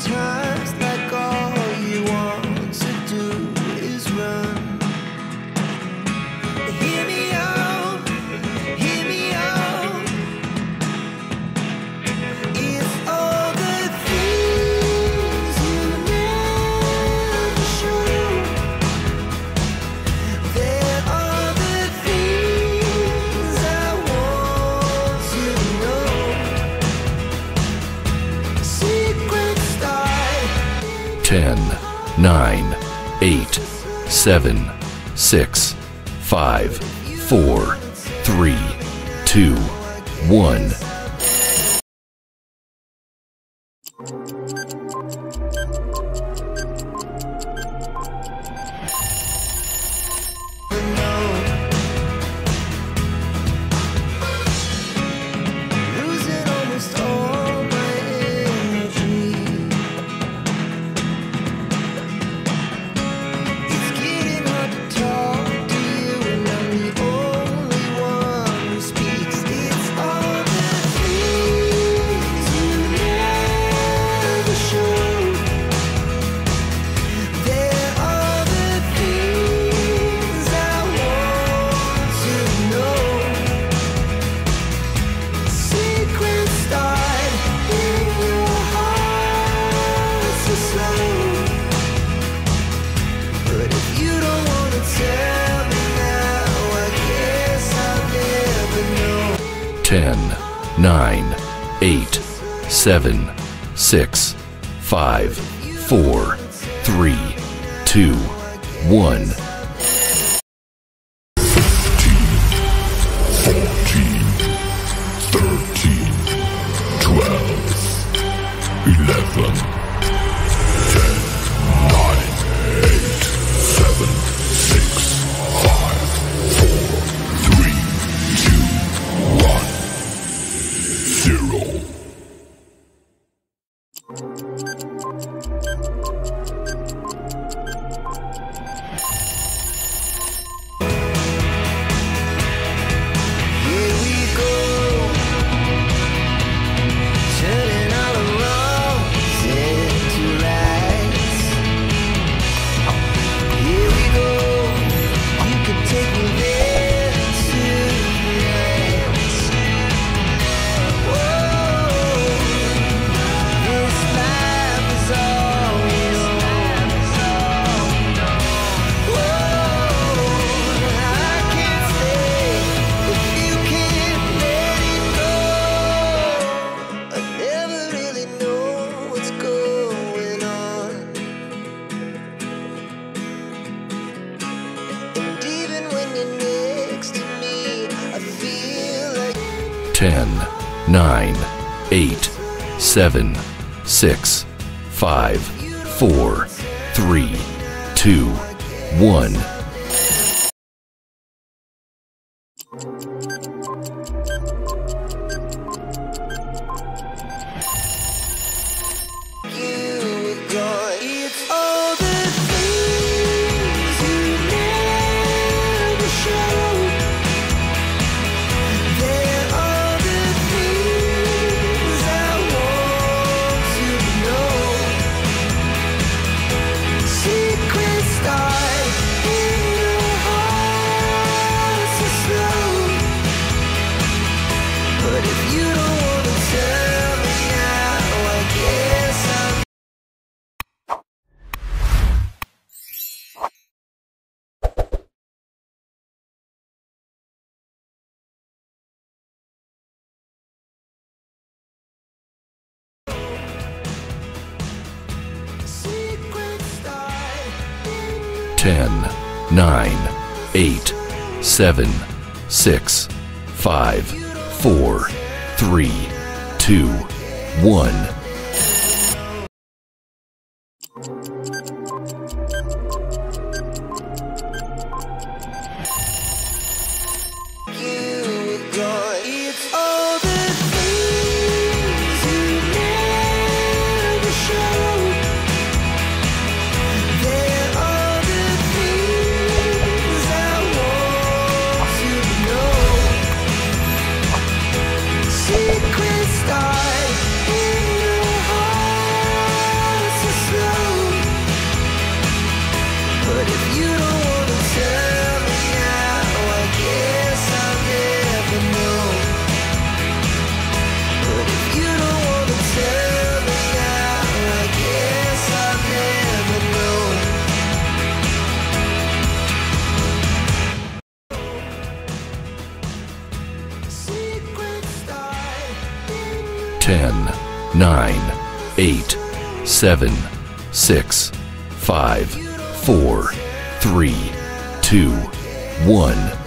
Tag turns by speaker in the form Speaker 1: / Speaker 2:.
Speaker 1: Sometimes like all you want to do is run. Hear me out, hear me out. It's all the things you never show. There are the things I want to know. Secrets start.
Speaker 2: 10, 9, 8, 7, 6, 5, 4, 3, 2, 1.
Speaker 1: Losing almost all my energy. It's getting hard to talk to you, and I'm the only one who speaks. It's all the things you never show. There are the things I want to know. Secrets start in your heart so slow. But if you don't want to tell me now, I guess I'll never know.
Speaker 2: 10, 9, 8, 7, 6, 5, 4, 3, 2, 1.
Speaker 3: 13, 12, 11, 10, 9, 8, 7, 6, 5, 4, 3, 2, 1, 0.
Speaker 1: Here we go, turning all the wrongs into rights. Here we go, you can take me there tonight. Whoa, this life is all we know. Whoa, I can't stay if you can't let it go. I never really know what's going on, and even when you're next to me, I feel like
Speaker 2: 10, 9, 8, 7, 6, 5, 4, 3, 2, 1.
Speaker 1: you were gone. It's all the things you never show. There are the things I want to know. Secrets start in your heart so slow. But if you don't want to tell me now, I guess I'm 10, 9, 8, 7, 6, 5, 4, 3, 2, 1. Secrets start in your
Speaker 2: 10, 9, 8, 7, 6, 5, 4, 3, 2, 1.
Speaker 1: you were gone. It's all the things you never show. There are the things I want to know. Secrets start in your
Speaker 2: 8, 7, 6, 5, 4, 3, 2, 1.